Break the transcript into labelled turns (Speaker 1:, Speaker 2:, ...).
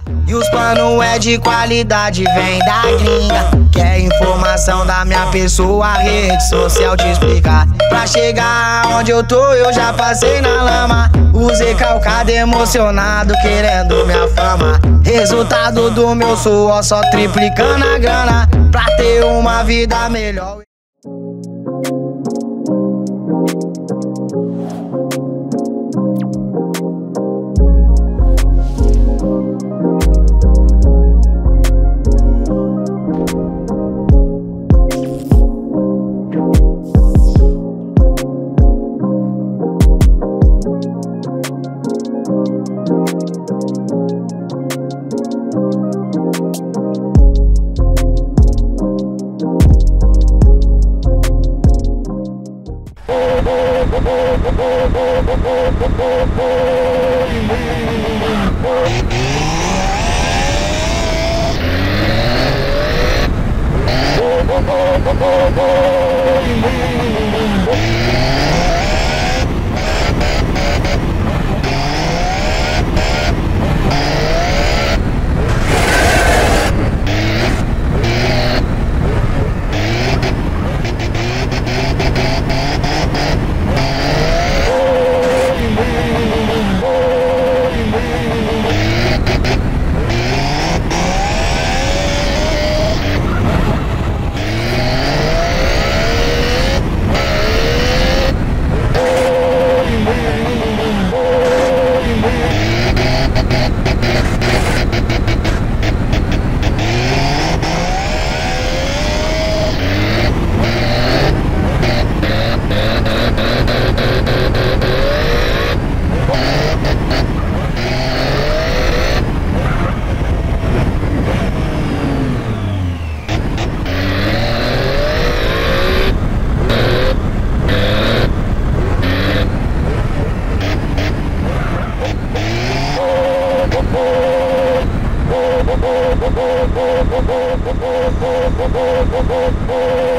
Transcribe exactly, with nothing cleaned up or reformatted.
Speaker 1: E os pano é de qualidade, vem da gringa. Quer informação da minha pessoa, rede social te explicar. Pra chegar onde eu tô, eu já passei na lama. Usei calcado emocionado, querendo minha fama. Resultado do meu suor, só triplicando a grana pra ter uma vida melhor.
Speaker 2: Oh,